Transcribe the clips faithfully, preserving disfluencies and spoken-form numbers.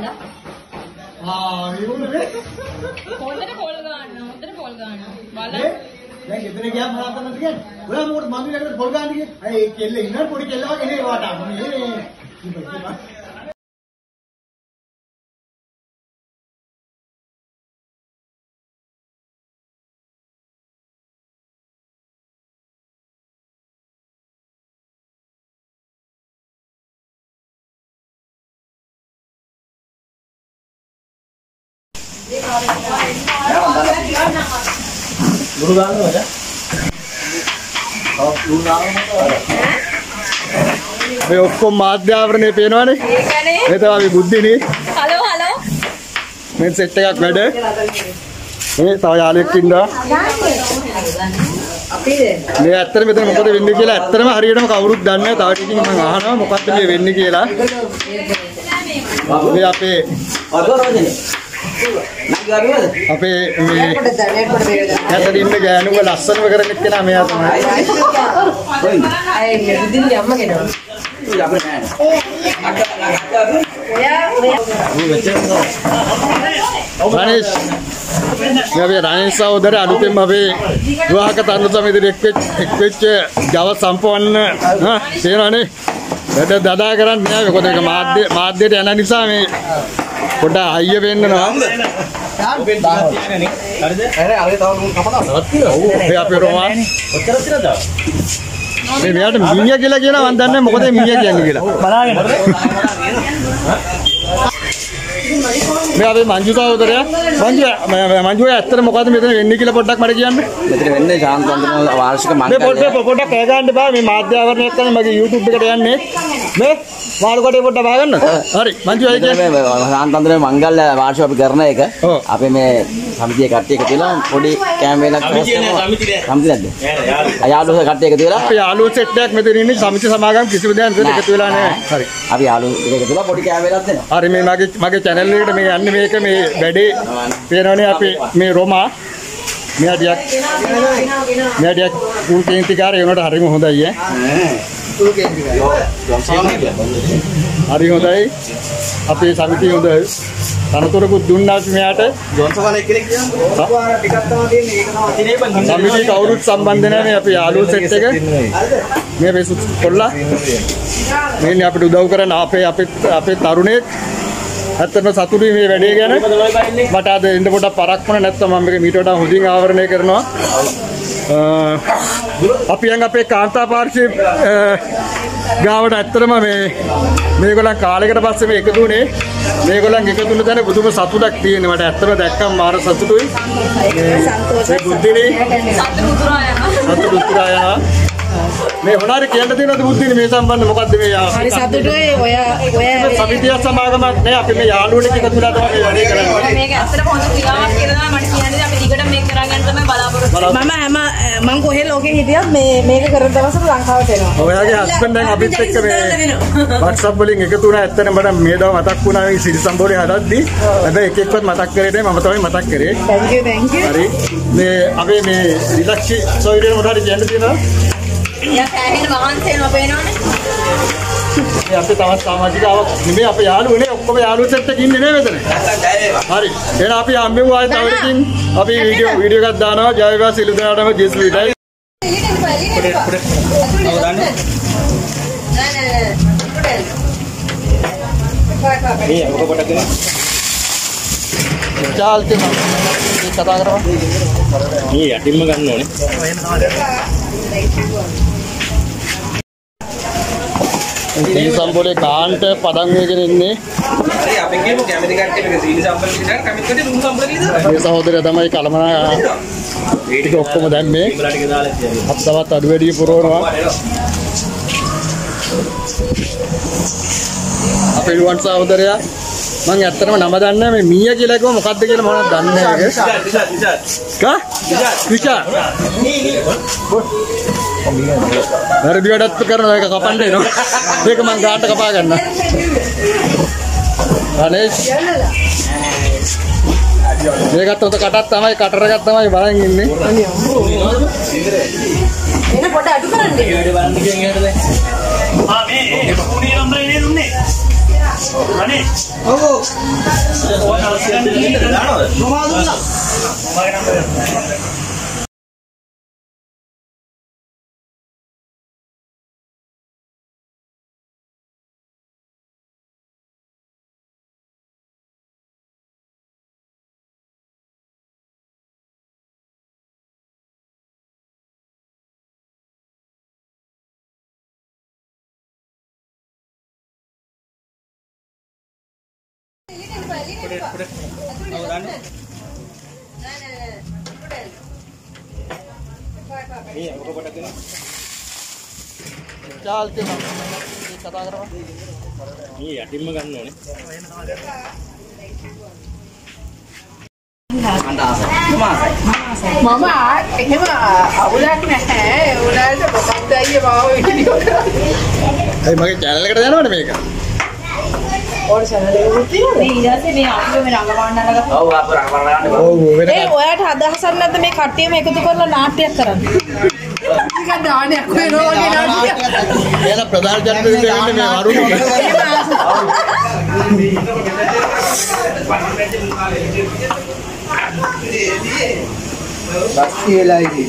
ගහලා. ආ නිරුනේ. හොඳට පොල් ගන්න. හොඳට පොල් ගන්න. බලන්න. දැන් එතන ගියාම මොනවද කරන්නද කියන්නේ? ඔයා මොකටද මන්දිරයකට පොල් ගන්න ගියේ? අය ඒ කෙල්ල ඉන්න පොඩි කෙල්ල වගේ නේ වාට. මේ Guru gano aja. Oh, guru gano apa? මේ ඔක්කොම මාධ්‍ය ආවරණේ පේනවනේ. ඒකනේ. මේ තමයි බුද්ධිනේ. Hello hello. මේ සෙට් එකක් වැඩ. මේ තව යාළුවෙක් ඉන්නවා. අපිද? මේ ඇත්තට මෙතන මොකද වෙන්නේ කියලා ඇත්තටම හරියටම කවුරුත් දන්නේ නැහැ. තව ටිකකින් මම අහනවා මොකක්ද මේ වෙන්නේ කියලා. මේ අපේ අදරෝදනේ. අපේ මේ ඇත්තට ඉන්න ගෑනුව ලස්සනව කරන එක්කෙනා මෙයා තමයි. අය මේ බුද්ධිනේ අම්ම කෙනා. රණේෂ් මේ රණේෂ් සහෝදරයා අලුතෙන් අපේ විවාහක තරුණ සමිතියට එක් වෙච්ච ජව සම්පන්න හා තේරෙනවනේ වැඩ දඩා කරන්නේ නැහැ මොකද ඒක මාධ්‍ය මාධ්‍යයට යන නිසා මේ පොඩ අයිය වෙන්නනවා ඔබෙන් දහස් තියෙනනේ හරිද අර අර තව කපනවා ඔව් ඒ අපේ රෝමා ඔච්චර තියනද මේ මෙයාට මීයා කියලා කියනවා මම දන්නේ මොකද මීයා කියන්නේ කියලා බලාගෙන මේ අපේ මංජු සහෝදරයා මංජු මංජු ඇත්තට මොකද්ද මෙතන වෙන්නේ කියලා පොඩ්ඩක් මට කියන්න. මෙතන වෙන්නේ ශාන්ත වන්දන වාර්ෂික මංගල්‍ය. මේ පොඩ්ඩක් පොඩ්ඩක් කෑ ගන්න බෑ මේ මාධ්‍ය ආවරණයක් තමයි මගේ YouTube එකට යන්නේ. මේ මාළු කොටේ පොඩ්ඩක් බාගන්න. හරි මංජු අය කියන්නේ මේ ශාන්ත වන්දන මංගල්‍ය වාර්ෂික අපි කරන එක. අපි මේ සමිතියේ කට්ටිය එකතු වෙලා පොඩි කැම්පේනක් කරනවා. සමිතිය නැද්ද? යාළුවෝ කට්ටිය එකතු වෙලා අපි යාළුවෝ සෙට් එකක් මෙතන ඉන්නේ සමිති සමාගම් කිසිම දෙයක් නැතුව එකතු වෙලා නැහැ. හරි. අපි යාළුවෝ එකතු වෙලා පොඩි කැම්පේනක් දෙනවා. හරි මේ මගේ මගේ channel එකට මේ යන්නේ මේක මේ වැඩේ පේනවනේ අපි මේ රෝමා මෙයාටියක් මෙයාටියක් කුල් කේන්තිකාරය උනට හරිම හොඳයි ඈ කුල් කේන්තිකාරය හරි හොඳයි අපේ සමිතිය හොඳයි තනතුරකුත් දුන්නා අපි මෙයාට ජොන්සන් එක්කෙනෙක් කියනවා ටිකක් තමයි දෙන්නේ ඒක තමයි අතිනේ සමිතිය කවුරුත් සම්බන්ධ නැහැ මේ අපි යාළුවෝ සෙට් එක මේ වෙසු කොල්ලා මේ අපිට උදව් කරන අපේ අපේ අපේ තරුණයෙක් ඇත්තටම සතුටුයි මේ වැඩේ ගැන මට අද එන්න පොඩක් පරක් වුණා නැත්නම් මම මේක මීට වඩා හොඳින් ආවරණය කරනවා අපි යන් අපේ කාන්තා පාර්ශ්වයේ ගාවට ඇත්තටම මේ මේගොල්ලන් කාලයකට පස්සේ මේ එකතු වුණේ මේගොල්ලන් එකතු වුණ දැන බුදුම සතුටක් තියෙනවා මට ඇත්තටම දැක්කම මාර සතුටුයි මේ බුද්ධිනේ සතුටු උතුරා යනවා සතුටු උතුරා යනවා මේ මොනාරි කියන්න තියෙනවද බුද්ධිනේ මේ සම්බන්ධ මොකද්ද මේ හරි සතුටුයි ඔය ඔය සමිතිය සමාගමක් නේ අපි මේ යාළුවෝ ටික එකතු වෙලා තමයි වැඩේ කරන්නේ මේක ඇත්තටම හොඳ ක්‍රියාවක් කියලා තමයි මට කියන්නේ අපි දිගට මේක කරගන්න තමයි බලාපොරොත්තු මම හැම මම කොහේ ලෝකෙ හිටියත් මේ මේක කරන දවසට ලංකාවට එනවා ඔයාගේ හස්බන්ඩ් දැන් අපිත් එක්ක මේ WhatsApp වලින් එකතු වුණා ඇත්තටම මට මේ දව මතක් වුණා මේ සිරි සම්බෝලේ හදද්දි හැබැයි එක එක්කවත් මතක් කරේ නෑ මම තමයි මතක් කරේ thank you thank you හරි මේ අපි මේ රිලැක්සි සොයිරේ මොකද කියන්න තියෙනවා या කෑහෙන වහන්සේනම පේනවනේ. මේ අපේ තවත් සමාජිකාවක් නෙමෙයි අපේ යාළුවනේ ඔක්කොම යාළුවෝ සෙට් එකක් ඉන්නේ නේ මෙතන. හරි. එහෙනම් අපි හම්බෙමු ආයෙත් තවරකින් අපි වීඩියෝ වීඩියෝ එකක් දානවා ජය වේවා සිළු දනාටම ජේස් ලීටයි. මේ ඔක කොට කරේ. චාල් කියන කතා කරමු. මේ යටින්ම ගන්න ඕනේ. සීනි සම්බෝලේ කාන්ට පදන් වේගෙන ඉන්නේ. හරි අපි කියමු කැමති කට්ටිය මේක සීනි සම්බෝලේ විතර කැමති කට්ටිය රුම් සම්බෝලේ නේද? මේ සහෝදරයා තමයි කලමනා ටික ඔක්කොම දැම්මේ. අපතවත් අඩු වැඩි පුරවනවා. අපේ රුවන් සහෝදරයා මම ඇත්තටම නම දන්නේ නැහැ මේ මීයා කියලා කිව්ව මොකද්ද කියලා මොනවද දන්නේ නැහැ ඒක. විශාල් විශාල්. කා? විශාල්. නී නී. වැරදි වැඩත් කරනවා ඒක කපන්න එනවා. ඒක මං ගාට කපා ගන්නවා. රණේෂ්. මේකත් උත කටක් තමයි කටර එකක් තමයි බලන් ඉන්නේ. එන පොඩ අඩු කරන්න. ඒ වැඩ බලන්න කියන එකට දැන්. ආ මේ ඒ පුණිය නම්බරේ නේද උන්නේ? चाल के कथा करवा ये यටින්ම ගන්න ඕනේ මම එහෙම අවුලක් නැහැ උනාට මොකක්ද අයියේ මාව වීඩියෝ කරන්නේ අයි මගේ channel එකට යනවනේ මේක ඕන channel එකකුත් තියෙනවද මේ ඊට පස්සේ මේ අපිව මේ රඟවන්න අරගත්තා. ඔව් අපර රඟවන්න ඔව් වෙන ඒ ඔයාට අදහසක් නැද්ද මේ කට්ටියම එකතු කරලා නාට්‍යයක් කරන්න ටිකක් දානයක් වෙනවා වගේ නාට්‍යයක් එයාලා ප්‍රධාන චරිත දෙන්නේ මේ වරුණ බස්තියලා ඉන්නේ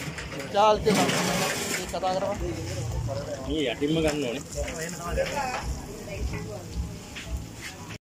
चाल के कथा करवा මේ යටින්ම ගන්න ඕනේ